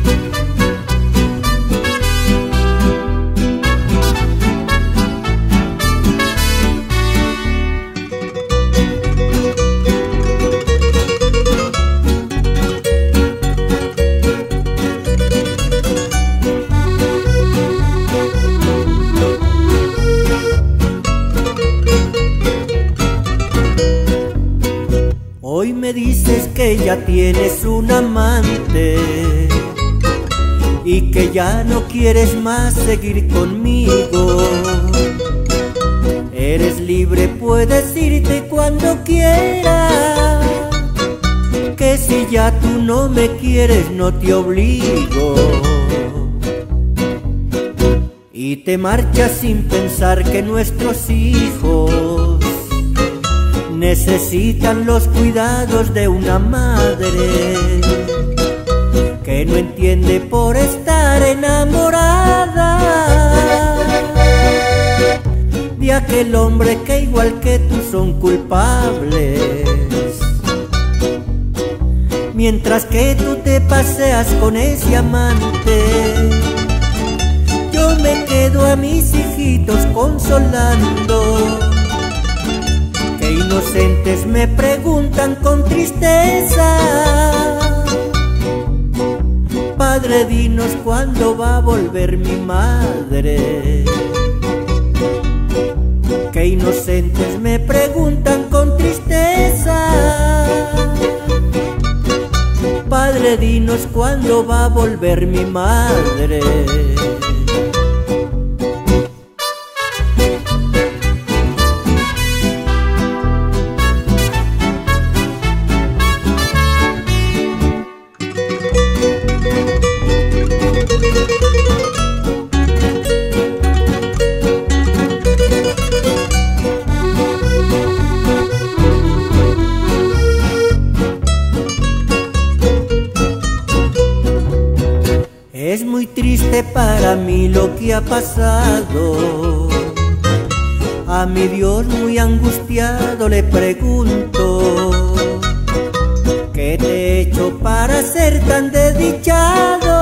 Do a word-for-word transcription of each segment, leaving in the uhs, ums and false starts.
Hoy me dices que ya tienes un amante y que ya no quieres más seguir conmigo. Eres libre, puedes irte cuando quieras, que si ya tú no me quieres no te obligo. Y te marchas sin pensar que nuestros hijos necesitan los cuidados de una madre que no entiende por estar enamorada de aquel hombre que igual que tú son culpables. Mientras que tú te paseas con ese amante, yo me quedo a mis hijitos consolando, que inocentes me preguntan con tristeza: Padre, dinos cuándo va a volver mi madre. Que inocentes me preguntan con tristeza: Padre, dinos cuándo va a volver mi madre. Es muy triste para mí lo que ha pasado. A mi Dios muy angustiado le pregunto: ¿qué te he hecho para ser tan desdichado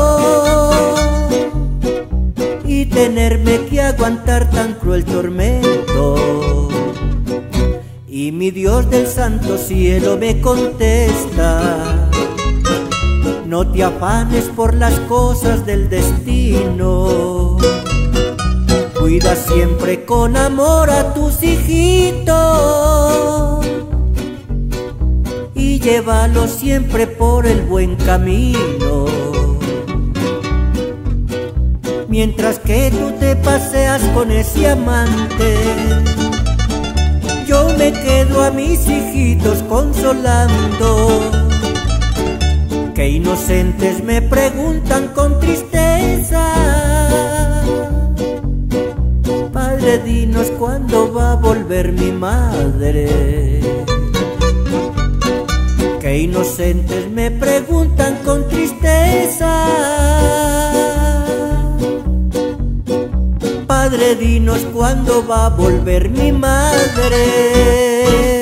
y tenerme que aguantar tan cruel tormento? Y mi Dios del santo cielo me contesta: no te afanes por las cosas del destino, cuida siempre con amor a tus hijitos y llévalos siempre por el buen camino. Mientras que tú te paseas con ese amante, yo me quedo a mis hijitos consolando, que inocentes me preguntan con tristeza: Padre, dinos cuándo va a volver mi madre. Que inocentes me preguntan con tristeza: Padre, dinos cuándo va a volver mi madre.